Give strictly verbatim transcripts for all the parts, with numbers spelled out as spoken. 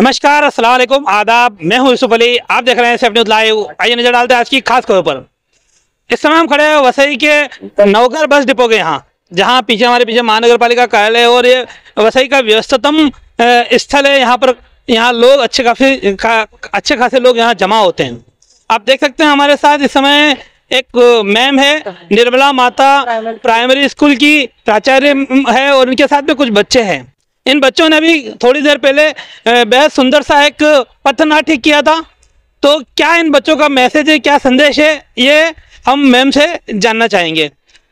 नमस्कार, अस्सलाम वालेकुम, आदाब। मैं हूं यूसुफ अली, आप देख रहे हैं सेफ न्यूज़ लाइव। आइए नजर डालते हैं आज की खास खबरों पर। इस समय हम खड़े हैं वसई के नवघर बस डिपो के यहाँ, जहाँ पीछे हमारे पीछे महानगर पालिका कार्यालय है और ये वसई का व्यस्ततम स्थल है। यहाँ पर यहाँ लोग अच्छे काफी का, अच्छे खासे लोग यहाँ जमा होते हैं। आप देख सकते हैं हमारे साथ इस समय एक मैम है, निर्मला माता प्राइमरी स्कूल की प्राचार्य है और उनके साथ में कुछ बच्चे हैं। इन बच्चों ने भी थोड़ी देर पहले बेहद सुंदर सा एक पथनाट्य किया था। तो क्या इन बच्चों का मैसेज है, क्या संदेश है, ये हम मैम से जानना चाहेंगे।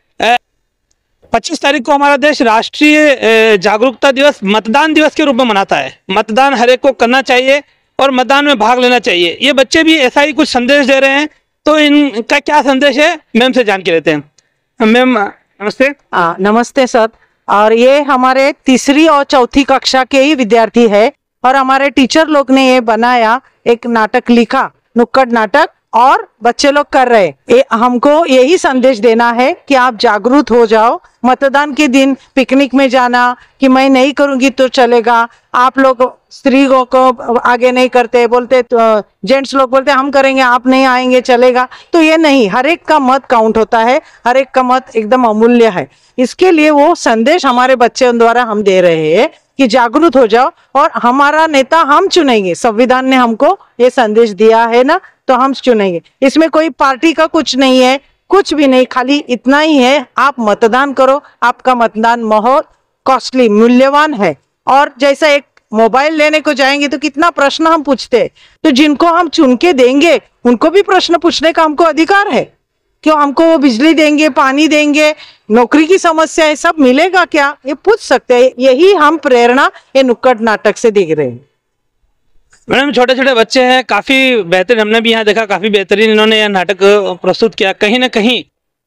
पच्चीस तारीख को हमारा देश राष्ट्रीय जागरूकता दिवस, मतदान दिवस के रूप में मनाता है। मतदान हर एक को करना चाहिए और मतदान में भाग लेना चाहिए। ये बच्चे भी ऐसा ही कुछ संदेश दे रहे हैं, तो इनका क्या संदेश है मैम से जान के लेते हैं। मैम नमस्ते। हाँ नमस्ते सर। और ये हमारे तीसरी और चौथी कक्षा के ही विद्यार्थी है और हमारे टीचर लोग ने ये बनाया, एक नाटक लिखा, नुक्कड़ नाटक, और बच्चे लोग कर रहे। ये हमको यही संदेश देना है कि आप जागरूक हो जाओ। मतदान के दिन पिकनिक में जाना कि मैं नहीं करूंगी तो चलेगा, आप लोग स्त्री को आगे नहीं करते, बोलते तो जेंट्स लोग बोलते हम करेंगे, आप नहीं आएंगे चलेगा, तो ये नहीं, हर एक का मत काउंट होता है, हर एक का मत एकदम अमूल्य है। इसके लिए वो संदेश हमारे बच्चों द्वारा हम दे रहे हैं कि जागरूक हो जाओ और हमारा नेता हम चुनेंगे। संविधान ने हमको ये संदेश दिया है ना, तो हम चुनेंगे। इसमें कोई पार्टी का कुछ नहीं है, कुछ भी नहीं, खाली इतना ही है, आप मतदान करो। आपका मतदान बहुत कॉस्टली, मूल्यवान है। और जैसा एक मोबाइल लेने को जाएंगे तो कितना प्रश्न हम पूछते हैं, तो जिनको हम चुन के देंगे उनको भी प्रश्न पूछने का हमको अधिकार है। क्यों हमको वो बिजली देंगे, पानी देंगे, नौकरी की समस्या है, सब मिलेगा क्या, ये पूछ सकते हैं। यही हम प्रेरणा ये नुक्कड़ नाटक से देख रहे हैं। मैडम छोटे छोटे बच्चे हैं, काफी बेहतरीन, हमने भी यहाँ देखा, काफी बेहतरीन इन्होंने यह नाटक प्रस्तुत किया। कहीं ना कहीं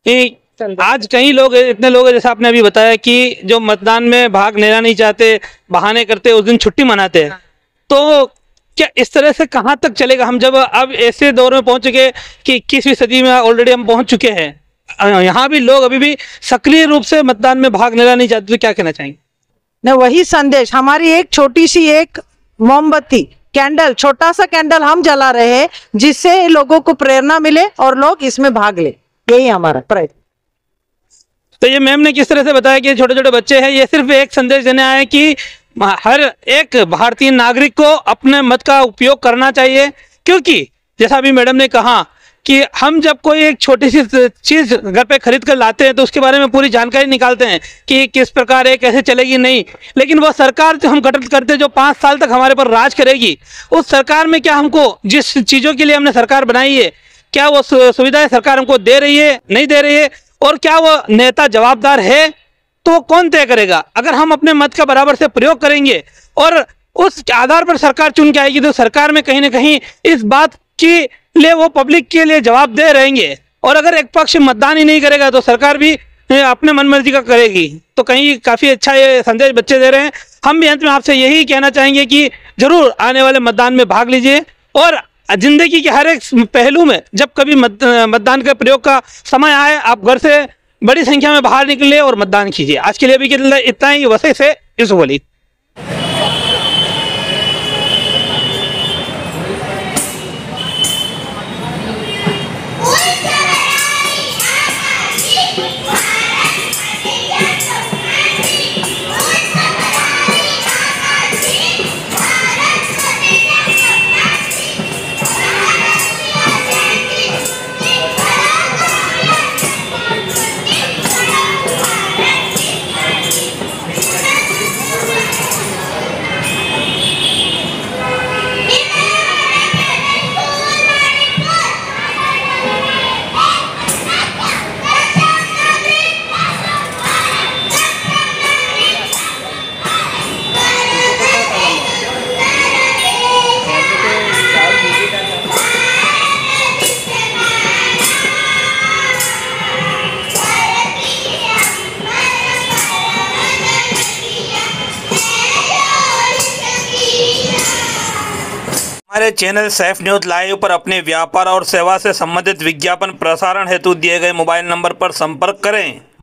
आज कई लोग, इतने लोग जैसा आपने अभी बताया कि जो मतदान में भाग लेना नहीं चाहते, बहाने करते, उस दिन छुट्टी मनाते हैं। तो क्या इस तरह से कहाँ तक चलेगा? हम जब अब ऐसे दौर में पहुंच चुके कि इक्कीसवीं सदी में ऑलरेडी हम पहुंच चुके हैं, यहाँ भी लोग अभी भी सक्रिय रूप से मतदान में भाग लेना नहीं चाहते, तो क्या कहना चाहेंगे? न वही संदेश, हमारी एक छोटी सी एक मोमबत्ती, कैंडल, छोटा सा कैंडल हम जला रहे हैं, जिससे लोगों को प्रेरणा मिले और लोग इसमें भाग ले। यही हमारा प्रयत्न। तो ये मैम ने किस तरह से बताया कि छोटे छोटे बच्चे हैं, ये सिर्फ एक संदेश देने आए कि हर एक भारतीय नागरिक को अपने मत का उपयोग करना चाहिए। क्योंकि जैसा अभी मैडम ने कहा कि हम जब कोई एक छोटी सी चीज घर पे खरीद कर लाते हैं तो उसके बारे में पूरी जानकारी निकालते हैं कि किस प्रकार है, कैसे चलेगी, नहीं। लेकिन वो सरकार जो हम गठित करते हैं, जो पाँच साल तक हमारे पर राज करेगी, उस सरकार में क्या हमको जिस चीज़ों के लिए हमने सरकार बनाई है, क्या वो सुविधाएं सरकार हमको दे रही है, नहीं दे रही है, और क्या वो नेता जवाबदार है, तो कौन तय करेगा? अगर हम अपने मत का बराबर से प्रयोग करेंगे और उस आधार पर सरकार चुन के आएगी, तो सरकार में कहीं ना कहीं इस बात की लिए वो पब्लिक के लिए जवाब दे रहेंगे। और अगर एक पक्ष मतदान ही नहीं करेगा तो सरकार भी अपने मनमर्जी का करेगी। तो कहीं काफी अच्छा ये संदेश बच्चे दे रहे हैं। हम भी अंत में आपसे यही कहना चाहेंगे कि जरूर आने वाले मतदान में भाग लीजिए और जिंदगी के हर एक पहलू में जब कभी मत, मतदान के प्रयोग का समय आए, आप घर से बड़ी संख्या में बाहर निकले और मतदान कीजिए। आज के लिए भी इतना ही। वसई से यूसुफ अली। हमारे चैनल सेफ न्यूज़ लाइव पर अपने व्यापार और सेवा से संबंधित विज्ञापन प्रसारण हेतु दिए गए मोबाइल नंबर पर संपर्क करें।